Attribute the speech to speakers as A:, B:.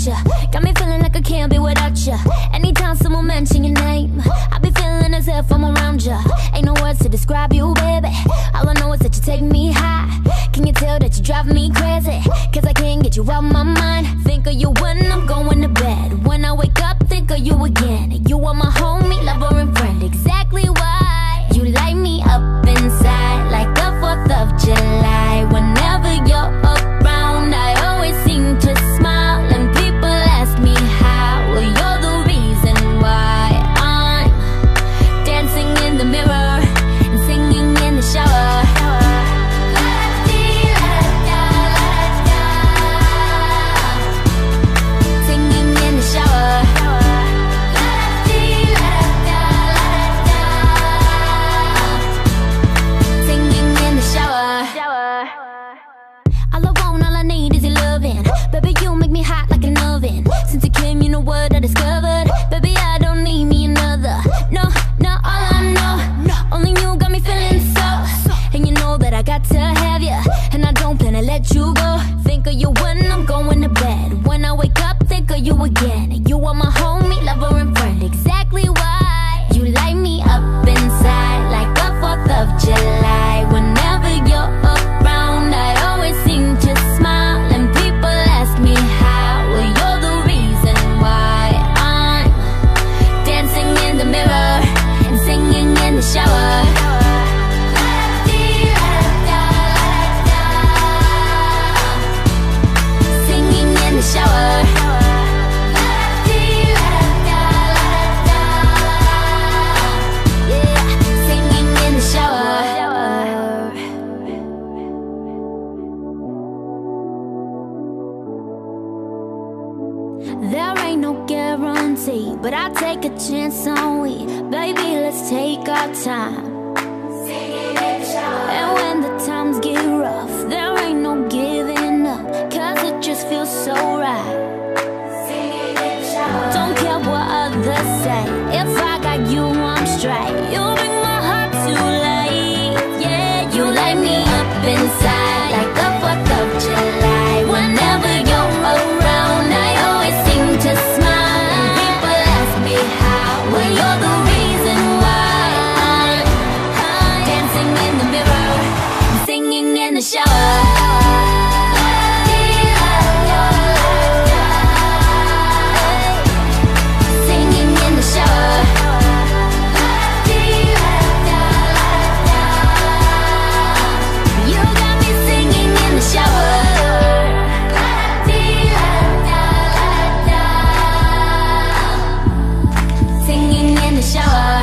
A: ya. Got me feeling like I can't be without ya. Anytime someone mention your name, I be feeling as if I'm around ya. Ain't no words to describe you, baby. All I know is that you take me high. Can you tell that you drive me crazy? Cause I can't get you out my mind. Think of you when I'm going to bed. When I wake up, think of you again. You are my homie, lover and friend. Exactly why you light me up inside like the 4th of July. Whenever you're around, I always seem to smile. And people ask me how. Well, you're the reason why I'm dancing in the mirror and singing in the shower. Singing in the shower. Singing in the shower. All I want, all I need is your loving. Baby, you make me hot like an oven. Since you came, you know what I discovered. Baby, I don't need me another. No, no, all I know, only you got me feeling so. And you know that I got to have you, and I don't plan to let you go. Think of you when I'm going to bed. When I wake up, think of you again. You are my homie, lover and friend. Exactly why you light me up inside like the 4th of July. Whenever you're around, I always seem to smile. And people ask me how. Well, you're the reason why I'm dancing in the mirror and singing in the shower. Singing in the shower. Yeah, singing in the shower. There ain't no guarantee, but I take a chance on we. Baby, let's take our time. And when the times get rough, there ain't no giving up, cause it just feels so right. Don't care what others say, if I got you, I'm straight. You bring my heart to life. Yeah, you light me up inside like the 4th of July. Whenever you're around, I always seem to smile. And people ask me how. Well, you're the reason why I'm dancing in the mirror and singing in the shower. Singing in the shower. You got me singing in the shower. Singing in the shower.